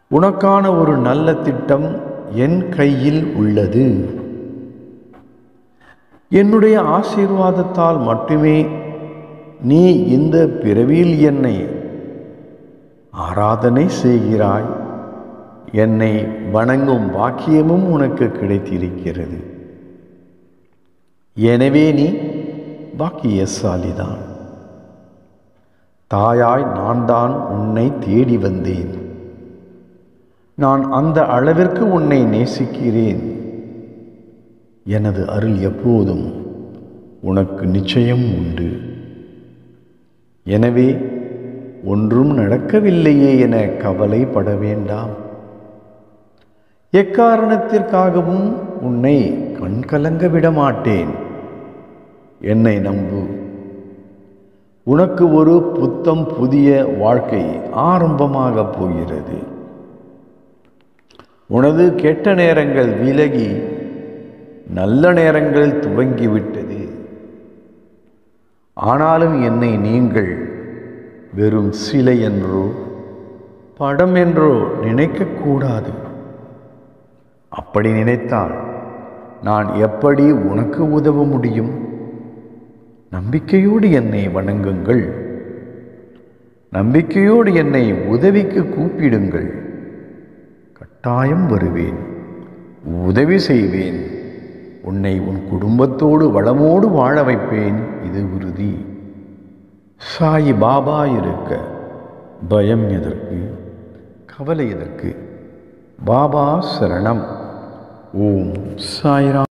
உனக்கான ஒரு நல்ல திட்டம் என் கையில் உள்ளது. என்னுடைய ஆசீர்வாதத்தால் மட்டுமே நீ இந்த பிறவியில் என்னை ஆராதனை செய்கிறாய். என்னை வணங்கும் பாக்கியமும் உனக்கு கிடைத்திருக்கிறது. எனவே நீ பாக்கியசாலிதான். தாயாய் நான் தான் உன்னை தேடி வந்தேன். நான் அந்த அளவிற்கு உன்னை நேசிக்கிறேன். எனது அருள் எப்போதும் உனக்கு நிச்சயம் உண்டு. எனவே ஒன்றும் நடக்கவில்லையே என கவலைப்பட வேண்டாம். எக்காரணத்திற்காகவும் உன்னை கண்கலங்க விட மாட்டேன். என்னை நம்பு. உனக்கு ஒரு புத்தம் புதிய வாழ்க்கை ஆரம்பமாகப் போகிறது. உனது கெட்ட நேரங்கள் விலகி நல்ல நேரங்கள் துவங்கிவிட்டது. ஆனாலும் என்னை நீங்கள் வெறும் சிலை என்றோ படம் என்றோ நினைக்கக்கூடாது. அப்படி நினைத்தால் நான் எப்படி உனக்கு உதவ முடியும்? நம்பிக்கையோடு என்னை வணங்குங்கள். நம்பிக்கையோடு என்னை உதவிக்கு கூப்பிடுங்கள். கட்டாயம் வருவேன், உதவி செய்வேன். உன்னை உன் குடும்பத்தோடு வளமோடு வாழ வைப்பேன், இது உறுதி. சாய் பாபா இருக்க பயம் எதற்கு, கவலை எதற்கு? பாபா சரணம். ஓம் சாய்ராம்.